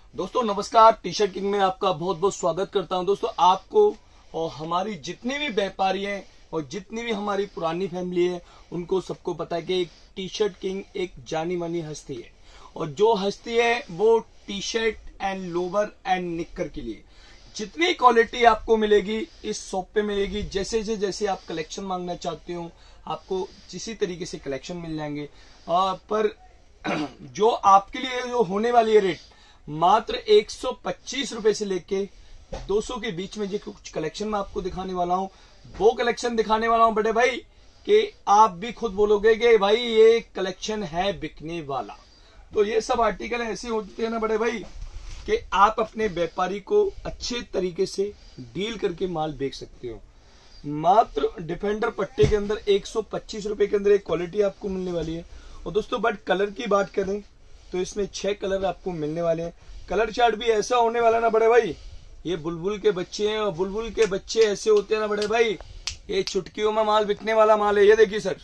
दोस्तों नमस्कार, T shirt king में आपका बहुत बहुत स्वागत करता हूं। दोस्तों आपको और हमारी जितनी भी व्यापारी हैं और जितनी भी हमारी पुरानी फैमिली है उनको सबको पता है कि एक टी शर्ट किंग एक जानी मानी हस्ती है, और जो हस्ती है वो T shirt and lower and निक्कर के लिए जितनी क्वालिटी आपको मिलेगी इस शॉप पे मिलेगी। जैसे आप कलेक्शन मांगना चाहते हो आपको इसी तरीके से कलेक्शन मिल जाएंगे। पर जो आपके लिए जो होने वाली है रेट मात्र 125 रुपए से लेके 200 के बीच में जो कुछ कलेक्शन मैं आपको दिखाने वाला हूं वो कलेक्शन दिखाने वाला हूं बड़े भाई कि आप भी खुद बोलोगे कि भाई ये कलेक्शन है बिकने वाला। तो ये सब आर्टिकल ऐसे होते हैं ना बड़े भाई कि आप अपने व्यापारी को अच्छे तरीके से डील करके माल बेच सकते हो। मात्र डिफेंडर पट्टे के अंदर 125 रुपए के अंदर एक क्वालिटी आपको मिलने वाली है। और दोस्तों बट कलर की बात करें तो इसमें 6 कलर आपको मिलने वाले हैं। कलर चार्ट भी ऐसा होने वाला ना बड़े भाई, ये बुलबुल के बच्चे हैं और बुलबुल के बच्चे ऐसे होते हैं ना बड़े भाई, ये चुटकियों में माल बिकने वाला माल है। ये देखिए सर,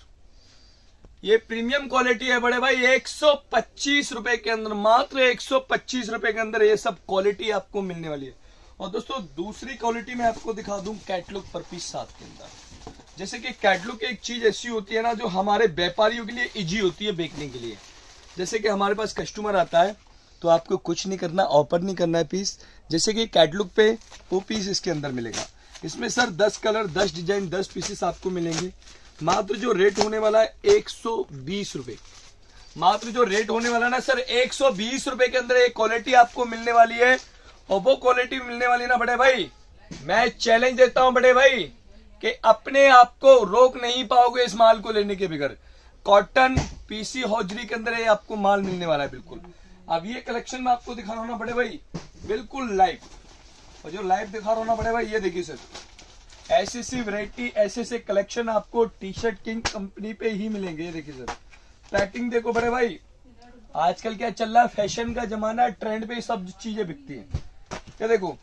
ये प्रीमियम क्वालिटी है बड़े भाई। 125 रुपए के अंदर, मात्र 125 रुपए के अंदर ये सब क्वालिटी आपको मिलने वाली है। और दोस्तों दूसरी क्वालिटी मैं आपको दिखा दूं कैटलॉग पर पीस 7 के अंदर। जैसे कि कैटलॉग एक चीज ऐसी होती है ना जो हमारे व्यापारियों के लिए इजी होती है बेचने के लिए। जैसे कि हमारे पास कस्टमर आता है तो आपको कुछ नहीं करना, ऑफर नहीं करना है पीस। जैसे कि कैटलॉग पे वो पीस इसके अंदर मिलेगा। इसमें सर 10 कलर 10 डिजाइन 10 पीसेस आपको मिलेंगे। मात्र जो रेट होने वाला है 120 रुपए, मात्र जो रेट होने वाला है ना सर 120 रुपए के अंदर एक क्वालिटी आपको मिलने वाली है। और वो क्वालिटी मिलने वाली ना बड़े भाई, मैं चैलेंज देता हूं बड़े भाई कि अपने आप को रोक नहीं पाओगे इस माल को लेने के बगैर। कॉटन पीसी हौजरी के अंदर ये आपको माल मिलने वाला है बिल्कुल। अब ये कलेक्शन में आपको दिखा रहा हूं ना बड़े भाई बिल्कुल लाइव, और जो लाइव दिखा रहा हूं ना बड़े भाई ये देखिए सर, ऐसी वैरायटी ऐसे कलेक्शन आपको टी शर्ट किंग कंपनी पे ही मिलेंगे। ये देखिए सर, पैकिंग देखो बड़े भाई, आजकल क्या चल रहा है, फैशन का जमाना है, ट्रेंड पे सब चीजें बिकती है। ये देखो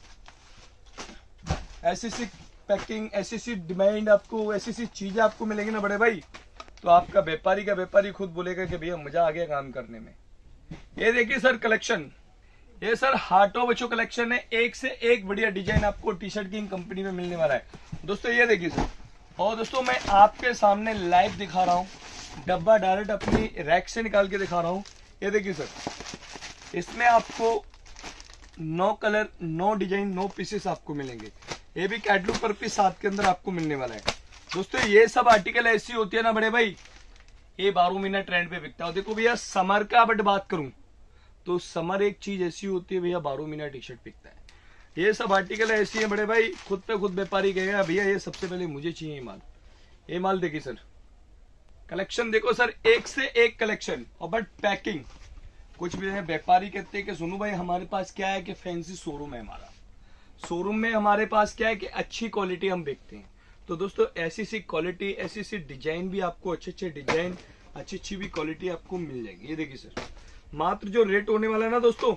ऐसी पैकिंग ऐसी डिमांड आपको ऐसी चीजें आपको मिलेंगी ना बड़े भाई, तो आपका व्यापारी का व्यापारी खुद बोलेगा कि भैया मजा आ गया काम करने में। ये देखिए सर कलेक्शन, ये सर हाटो बच्चों कलेक्शन है। एक से एक बढ़िया डिजाइन आपको टी शर्ट किंग कंपनी में मिलने वाला है दोस्तों। ये देखिए सर, और दोस्तों मैं आपके सामने लाइव दिखा रहा हूँ, डब्बा डायरेक्ट अपनी रैक से निकाल के दिखा रहा हूँ। ये देखिए सर, इसमें आपको 9 कलर 9 डिजाइन 9 पीसेस आपको मिलेंगे। ये भी कैटलॉग पर पीस 7 के अंदर आपको मिलने वाला है दोस्तों। ये सब आर्टिकल ऐसी होती है ना बड़े भाई, ये 12 महीना ट्रेंड पे बिकता है। देखो भैया समर का बट बात करूं तो समर एक चीज ऐसी होती है भैया 12 महीना टी शर्ट बिकता है। ये सब आर्टिकल ऐसी है बड़े भाई, खुद पे खुद व्यापारी कहेगा भैया ये सबसे पहले मुझे चाहिए ये माल देखिए सर, कलेक्शन देखो सर, एक से एक कलेक्शन। और बट पैकिंग कुछ भी व्यापारी कहते हैं कि सुनो भाई हमारे पास क्या है कि फैंसी शोरूम है, हमारा शोरूम में हमारे पास क्या है कि अच्छी क्वालिटी हम बेचते हैं। तो दोस्तों ऐसी सी क्वालिटी ऐसी सी डिजाइन भी आपको अच्छे डिजाइन अच्छी भी क्वालिटी आपको मिल जाएगी। ये देखिए सर, मात्र जो रेट होने वाला है ना दोस्तों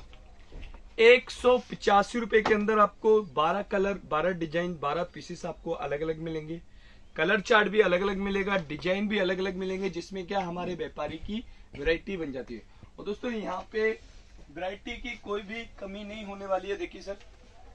185 रुपए के अंदर आपको 12 कलर 12 डिजाइन 12 पीसेस आपको अलग अलग मिलेंगे। कलर चार्ट भी अलग अलग मिलेगा, डिजाइन भी अलग अलग मिलेंगे, जिसमें क्या हमारे व्यापारी की वैरायटी बन जाती है। और दोस्तों यहाँ पे वैरायटी की कोई भी कमी नहीं होने वाली है। देखिए सर,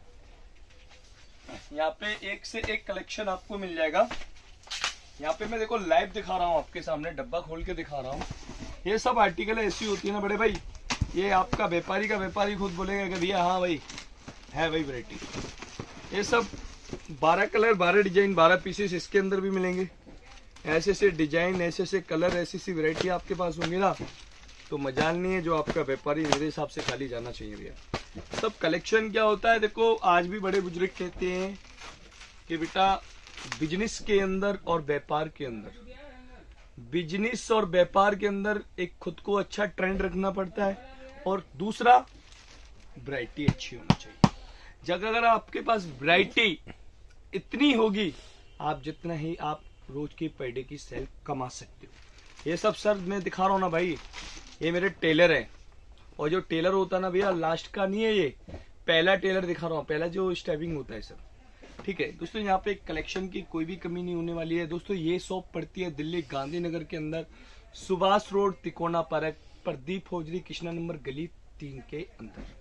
यहाँ पे एक से एक कलेक्शन आपको मिल जाएगा। यहाँ पे मैं देखो लाइव दिखा रहा हूँ आपके सामने, डब्बा खोल के दिखा रहा हूँ। ये सब आर्टिकल ऐसी होती है ना बड़े भाई, ये आपका व्यापारी का व्यापारी खुद बोलेगा कि भैया हाँ भाई है भाई वैरायटी। ये सब 12 कलर 12 डिजाइन 12 पीसेस इसके अंदर भी मिलेंगे। ऐसे डिजाइन ऐसे कलर ऐसी वैरायटी आपके पास होंगी ना तो मजाल नहीं है। जो आपका व्यापारी मेरे हिसाब से खाली जाना चाहिए भैया। सब कलेक्शन क्या होता है देखो, आज भी बड़े बुजुर्ग कहते हैं कि बेटा बिजनेस के अंदर और व्यापार के अंदर, बिजनेस और व्यापार के अंदर एक खुद को अच्छा ट्रेंड रखना पड़ता है, और दूसरा वैरायटी अच्छी होनी चाहिए। जब अगर आपके पास वैरायटी इतनी होगी आप जितना ही आप रोज की पर डे की सेल कमा सकते हो। ये सब सर मैं दिखा रहा हूँ ना भाई, ये मेरे टेलर है, और जो टेलर होता है ना भैया लास्ट का नहीं है, ये पहला टेलर दिखा रहा हूँ, पहला जो स्टेपिंग होता है सर। ठीक है दोस्तों, यहाँ पे कलेक्शन की कोई भी कमी नहीं होने वाली है दोस्तों। ये शॉप पड़ती है दिल्ली गांधीनगर के अंदर, सुभाष रोड तिकोना park, Pradeep hosiery Krishna number गली 3 के अंदर।